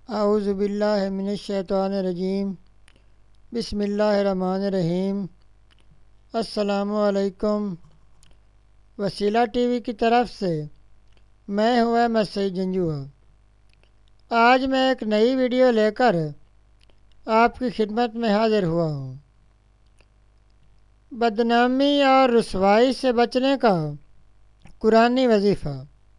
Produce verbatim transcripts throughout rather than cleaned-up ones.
اعوذ باللہ من الشیطان الرجیم بسم اللہ الرحمن الرحیم۔ السلام علیکم۔ وسیلہ ٹی وی کی طرف سے میں ہوں احمد سعید جنجوعہ۔ آج میں ایک نئی ویڈیو لے کر آپ کی خدمت میں حاضر ہوا ہوں۔ بدنامی اور رسوائی سے بچنے کا قرآنی وظیفہ۔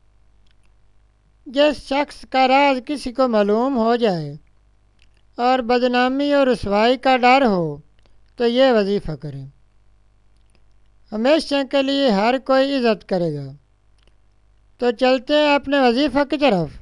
جس شخص کا راز کسی کو معلوم ہو جائے اور بدنامی اور رسوائی کا ڈر ہو تو یہ وظیفہ کرے، ہمیشہ کے لیے ہر کوئی عزت کرے گا۔ تو چلتے ہیں اپنے وظیفہ کی طرف۔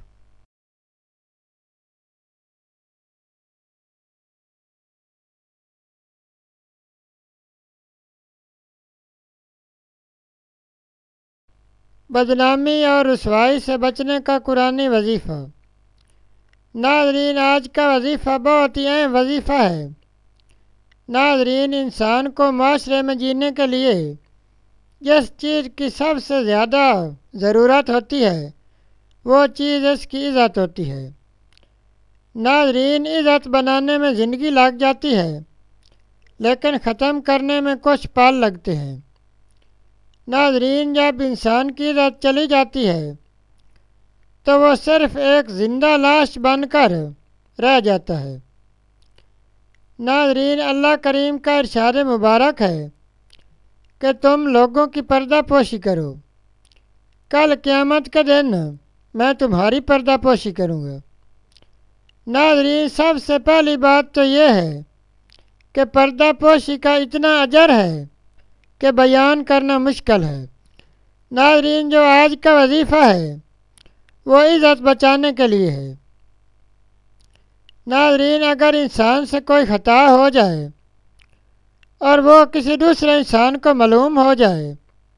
بدنامی اور رسوائی سے بچنے کا قرآنی وظیفہ۔ ناظرین، آج کا وظیفہ بہت ہی اہم وظیفہ ہے۔ ناظرین، انسان کو معاشرے میں جینے کے لیے جس چیز کی سب سے زیادہ ضرورت ہوتی ہے وہ چیز اس کی عزت ہوتی ہے۔ ناظرین، عزت بنانے میں زندگی لگ جاتی ہے لیکن ختم کرنے میں کچھ پل لگتے ہیں۔ ناظرین، جب انسان کی عزت چلی جاتی ہے تو وہ صرف ایک زندہ لاش بن کر رہ جاتا ہے۔ ناظرین، اللہ کریم کا ارشاد مبارک ہے کہ تم لوگوں کی پردہ پوشی کرو، کل قیامت کے دن میں تمہاری پردہ پوشی کروں گا۔ ناظرین، سب سے پہلی بات تو یہ ہے کہ پردہ پوشی کا اتنا اجر ہے کہ بیان کرنا مشکل ہے۔ ناظرین، جو آج کا وظیفہ ہے وہ عزت بچانے کے لیے ہے۔ ناظرین، اگر انسان سے کوئی خطا ہو جائے اور وہ کسی دوسرے انسان کو معلوم ہو جائے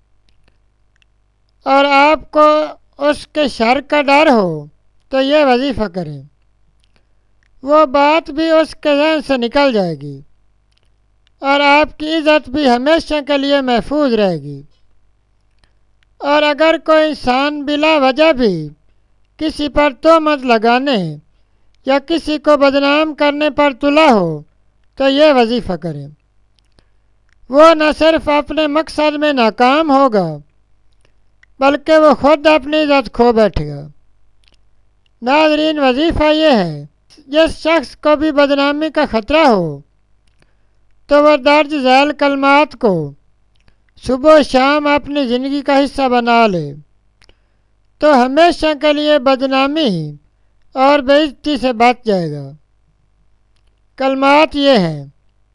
اور آپ کو اس کے شر کا ڈر ہو تو یہ وظیفہ کریں، وہ بات بھی اس کے ذہن سے نکل جائے گی اور آپ کی عزت بھی ہمیشہ کے لیے محفوظ رہے گی۔ اور اگر کوئی انسان بلا وجہ بھی کسی پر تہمت لگانے یا کسی کو بدنام کرنے پر تلا ہو تو یہ وظیفہ کرے، وہ نہ صرف اپنے مقصد میں ناکام ہوگا بلکہ وہ خود اپنی عزت کھو بیٹھے گا۔ ناظرین، وظیفہ یہ ہے جس شخص کو بھی بدنامی کا خطرہ ہو تو وہ درج ذیل کلمات کو صبح و شام اپنی زندگی کا حصہ بنا لے تو ہمیشہ کے لیے بدنامی اور بے عزتی سے بچ جائے گا۔ کلمات یہ ہیں: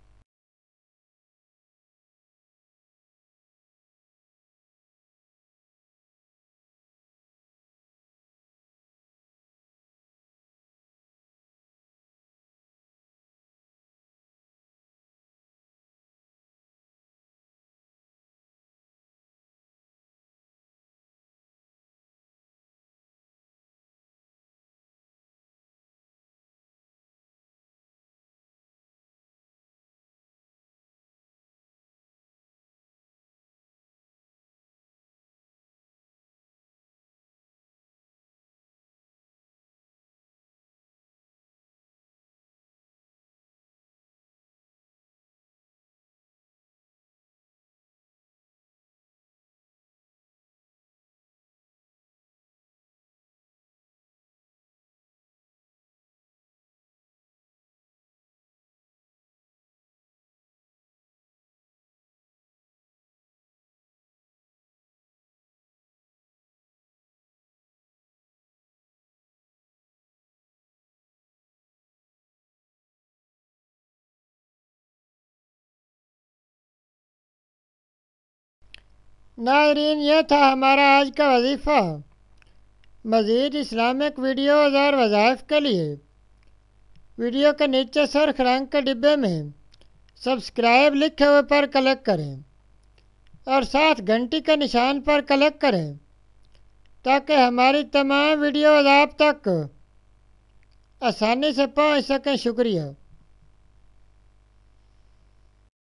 ناظرین، یہ تھا ہمارا آج کا وظیفہ۔ مزید اسلامک ویڈیوز اور وظائف کے لیے ویڈیو کے نیچے سرخ رنگ کے ڈبے میں سبسکرائب لکھے ہوئے پر کلک کریں اور ساتھ گھنٹی کے نشان پر کلک کریں تاکہ ہماری تمام ویڈیوز آپ تک آسانی سے پہنچ سکیں۔ شکریہ۔